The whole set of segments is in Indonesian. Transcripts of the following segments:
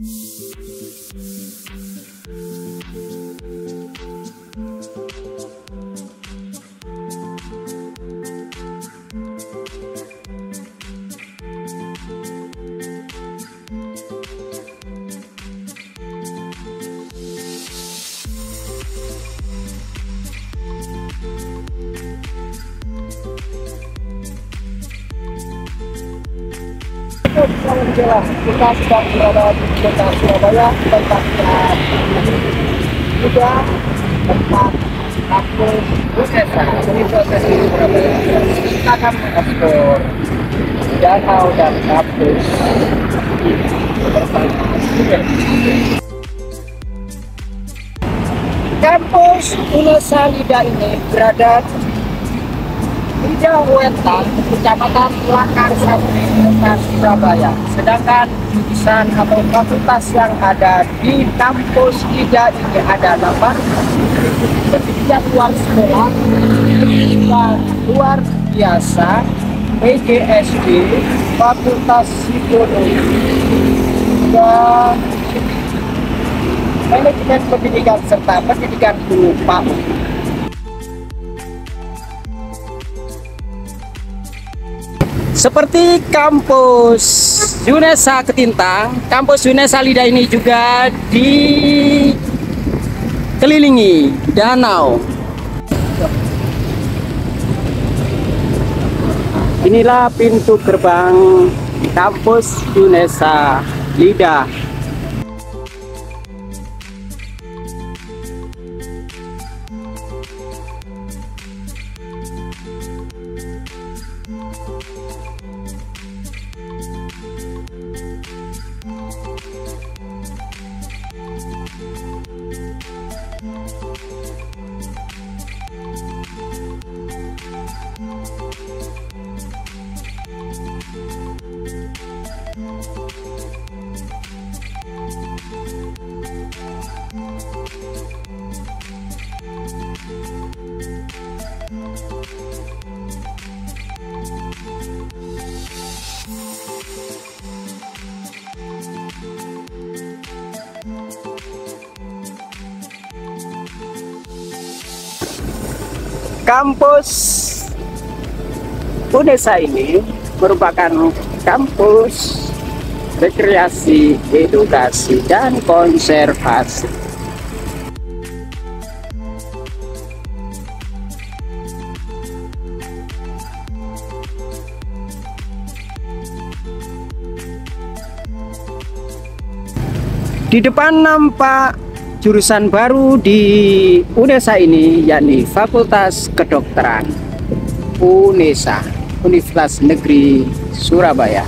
Jelas kita sedang berada di kota Surabaya, tempatnya juga tempat kampus UNESA. Universitas Surabaya. Kita akan mengeksplor danau dan kampus bersama student. Kampus UNESA Lida ini berada di Wetan, Kecamatan Lakarsari, Kota Surabaya. Sedangkan jurusan atau fakultas yang ada di kampus Lida ini ada 8. Pendidikan luar sekolah, pendidikan luar biasa, PGSD, Fakultas Psikologi, dan manajemen pendidikan serta pendidikan guru PAUD. Seperti kampus UNESA Ketintang, kampus UNESA Lida ini juga dikelilingi danau. Inilah pintu gerbang kampus UNESA Lida. Kampus UNESA ini merupakan kampus rekreasi, edukasi, dan konservasi. Di depan nampak jurusan baru di UNESA ini, yakni Fakultas Kedokteran UNESA, Universitas Negeri Surabaya.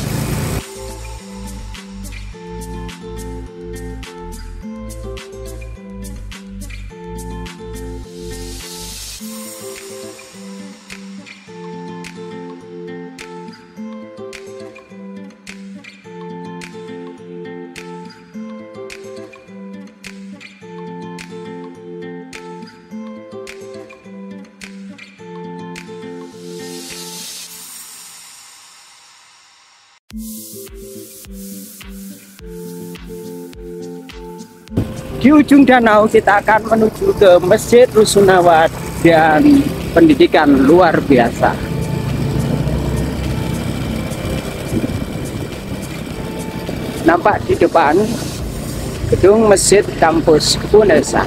Di ujung danau kita akan menuju ke Masjid Rusunawa dan pendidikan luar biasa. Nampak di depan gedung masjid kampus UNESA.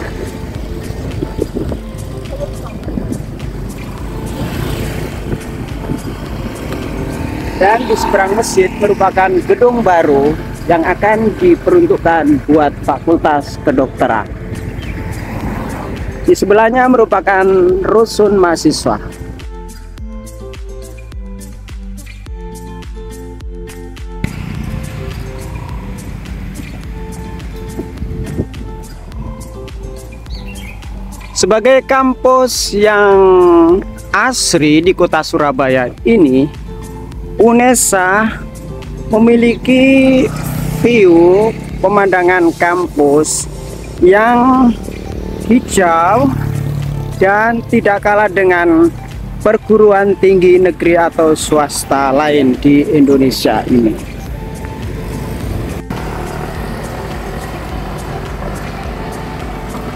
Dan di seberang masjid merupakan gedung baru yang akan diperuntukkan buat Fakultas Kedokteran. Di sebelahnya merupakan rusun mahasiswa. Sebagai kampus yang asri di kota Surabaya ini, UNESA memiliki view pemandangan kampus yang hijau dan tidak kalah dengan perguruan tinggi negeri atau swasta lain di Indonesia ini.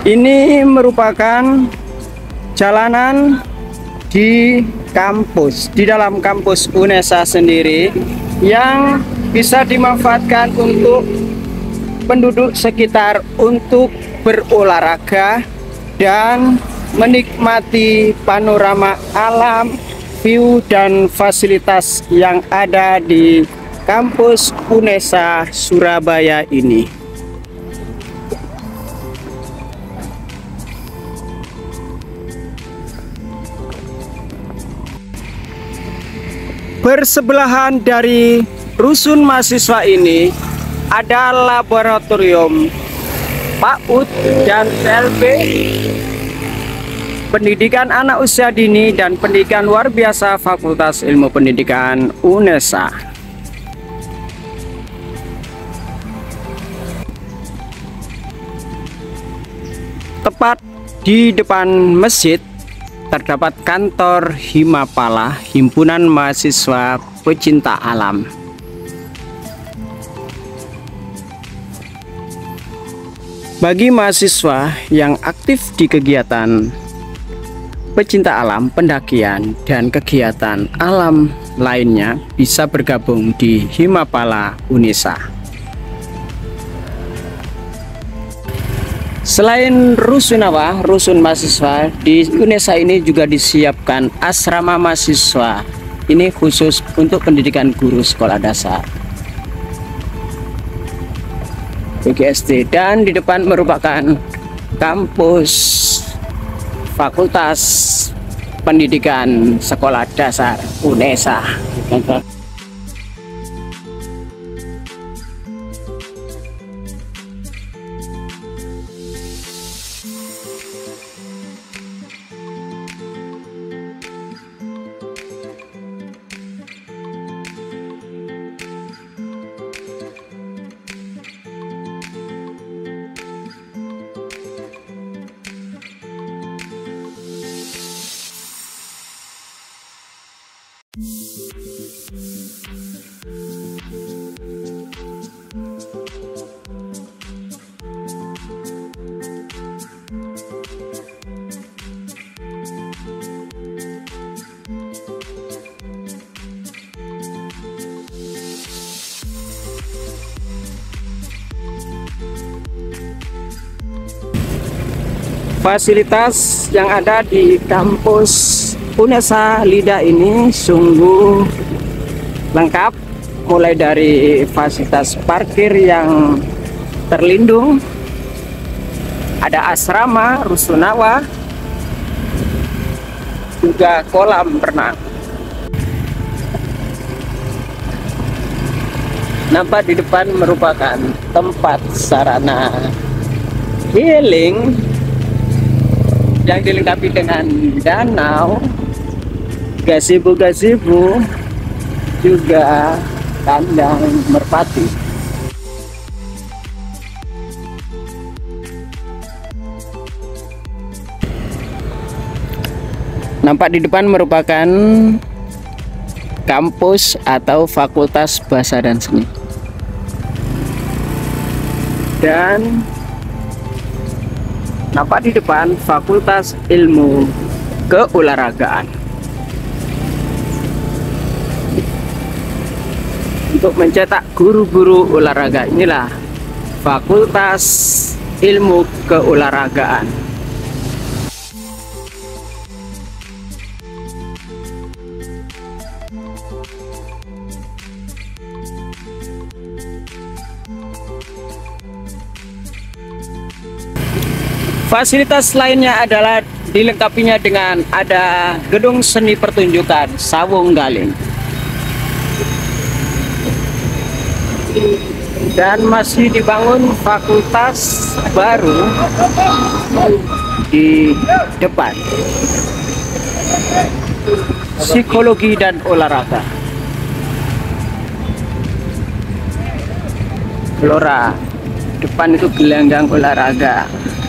Ini merupakan jalanan di kampus, di dalam kampus UNESA sendiri, yang bisa dimanfaatkan untuk penduduk sekitar untuk berolahraga dan menikmati panorama alam, view dan fasilitas yang ada di kampus UNESA Surabaya ini. Bersebelahan dari rusun mahasiswa ini ada laboratorium PAUD dan PLB, pendidikan anak usia dini dan pendidikan luar biasa Fakultas Ilmu Pendidikan UNESA. Tepat di depan masjid terdapat kantor Himapala, Himpunan Mahasiswa Pecinta Alam. Bagi mahasiswa yang aktif di kegiatan pecinta alam, pendakian, dan kegiatan alam lainnya bisa bergabung di Himapala UNESA. Selain rusun mahasiswa, di UNESA ini juga disiapkan asrama mahasiswa. Ini khusus untuk pendidikan guru sekolah dasar PGSD, dan di depan merupakan kampus Fakultas Pendidikan Sekolah Dasar UNESA. Fasilitas yang ada di kampus UNESA Lida ini sungguh lengkap, mulai dari fasilitas parkir yang terlindung, ada asrama, rusunawa, juga kolam renang. Nampak di depan merupakan tempat sarana healing yang dilengkapi dengan danau, gazebo, juga kandang merpati. Nampak di depan merupakan kampus atau Fakultas Bahasa dan Seni. Dan nampak di depan Fakultas Ilmu Keolahragaan. Untuk mencetak guru-guru olahraga, inilah Fakultas Ilmu Keolahragaan. Fasilitas lainnya adalah dilengkapinya dengan ada gedung seni pertunjukan Sawung Galing, dan masih dibangun fakultas baru di depan, psikologi dan olahraga. Gelora depan itu gelanggang olahraga.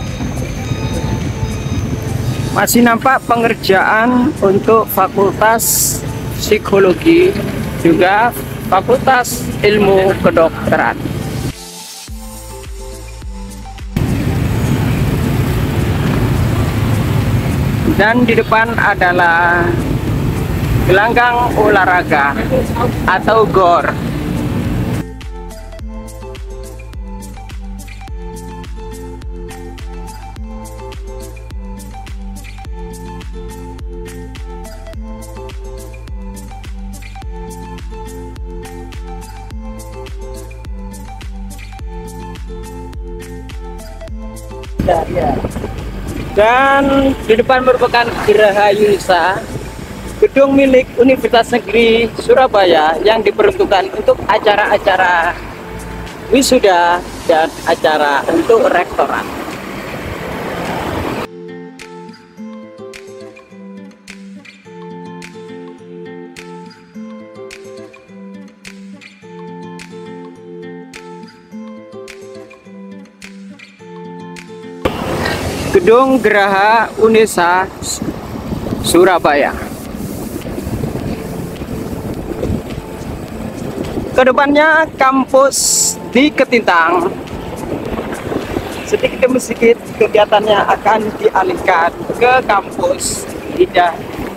Masih nampak pengerjaan untuk Fakultas Psikologi, juga Fakultas Ilmu Kedokteran. Dan di depan adalah gelanggang olahraga atau GOR. Dan di depan merupakan Geraha Yunisa, gedung milik Universitas Negeri Surabaya yang diperuntukkan untuk acara-acara wisuda dan acara untuk rektorat. Gedung Geraha Unesa Surabaya. Kedepannya kampus di Ketintang. Sedikit demi sedikit kegiatannya akan dialihkan ke kampus Ida.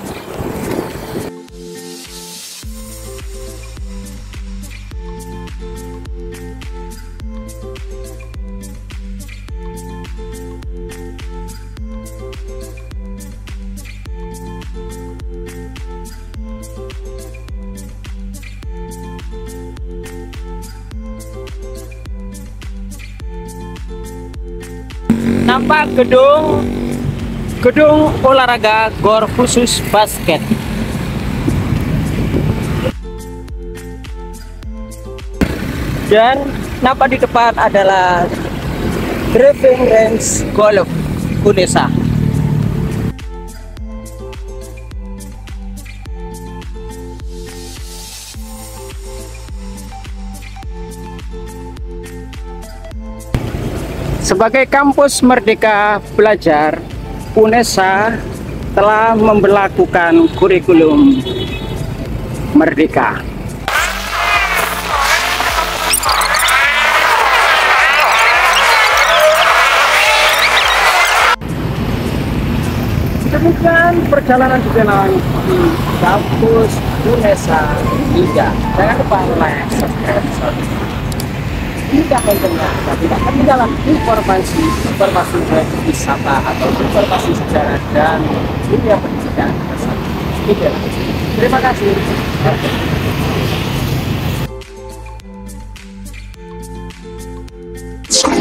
Nampak gedung olahraga GOR khusus basket. Dan nampak di depan adalah driving range golf Unesa. Sebagai kampus merdeka belajar, Unesa telah memberlakukan kurikulum merdeka. Demikian perjalanan di kampus Unesa Ida. Jangan lupa like, subscribe, tidak mendengar dan tidak ketinggalan informasi wisata atau informasi sejarah dan dunia pendidikan bersama. Terima kasih.